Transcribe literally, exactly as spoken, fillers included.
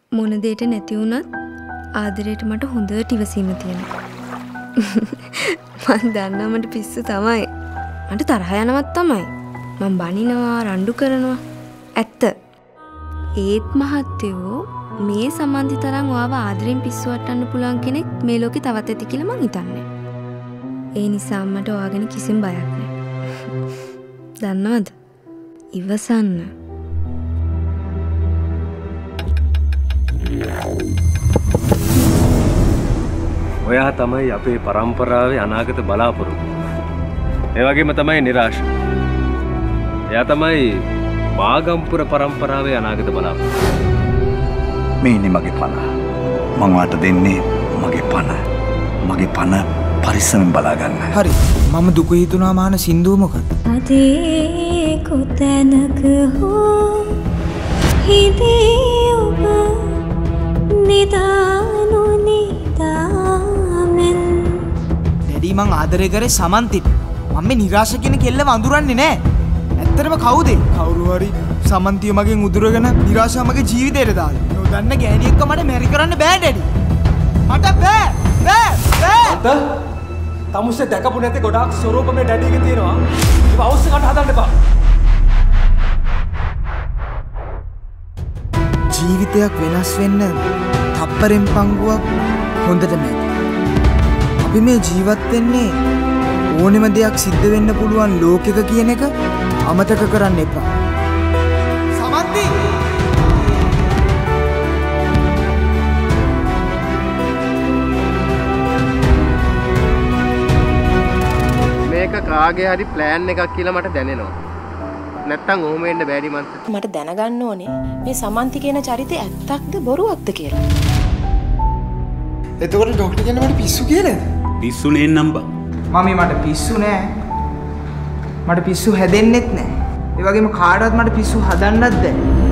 මොන දෙයට නැති වුණත් ආදරයට මට හොඳට ඉවසීම තියෙනවා. මං දන්නවා මට පිස්සු තමයි. මට තරහ යනවත් තමයි. මං බනිනවා, රණ්ඩු කරනවා. ඇත්ත. ඒත් මහත්තයෝ මේ සමන්ති තරම් ඔයාව ආදරෙන් පිස්සු වට්ටන්න පුළුවන් කෙනෙක් මේ ලෝකේ තවත් ඇති කියලා මං හිතන්නේ. ඒ නිසා මට ඔයා ගැන කිසිම බයක් නැහැ. දන්නවද? ඉවසන්න. ඔයා තමයි අපේ පරම්පරාවේ අනාගත බලාපොරොත්තු. ඒ වගේම තමයි නිරාශ. එයා තමයි මාගම්පුර පරම්පරාවේ අනාගත බලාපොරොත්තු. මේ ඉන්නේ මගේ පණ. මම වාට දෙන්නේ මගේ පණ. මගේ පණ පරිස්සමෙන් බලා ගන්න. හරි. මම දුක හිතුණා මාන සින්දුව මොකද? අදේ කොතැනක හෝ හිතේ ඔබ නිදානු නිදාමෙන්. ඩැඩි මං ආදරය කරේ සමන්තිට. මම මේ නිරාශ කියන කෙල්ලව අඳුරන්නේ නෑ. ඇත්තටම කවුද? කවුරු හරි සමන්තිය මගෙන් උදුරගෙන නිරාශා මගේ ජීවිතේට දාලා. නොදන්න ගෑණියෙක්ව මට මැරි කරන්න බෑ ඩැඩි. මට බෑ. බෑ. බෑ. අත තමුසේ දැකපු නැති ගොඩාක් ස්වරූප මේ ඩැඩිගේ තියෙනවා. ඒක අවශ්‍ය කට හදන්න එපා. ජීවිතයක් වෙනස් වෙන්න තප්පරෙන් පංගුවක් හොඳට නෑ. අපි මේ ජීවත් වෙන්නේ ඕනෙම දෙයක් සිද්ධ වෙන්න පුළුවන් ලෝකෙක කියන එක අමතක කරන්න එපා. සමන්ති! මේක කාගේ හරි ප්ලෑන් එකක් කියලා මට දැනෙනවා. නැත්තම් ඔහොම වෙන්න බෑඩි මන්ත. මට දැනගන්න ඕනේ මේ සමන්ති කියන චරිතය ඇත්තක්ද බොරුවක්ද කියලා. එතකොට ડોක්ටර් කියන්නේ මට පිස්සු කියලාද? පිස්සු නේ නම්බා. මමී මට පිස්සු නෑ. මට පිස්සු හැදෙන්නෙත් නෑ. ඒ වගේම කාටවත් මට පිස්සු හදන්නත් බෑ.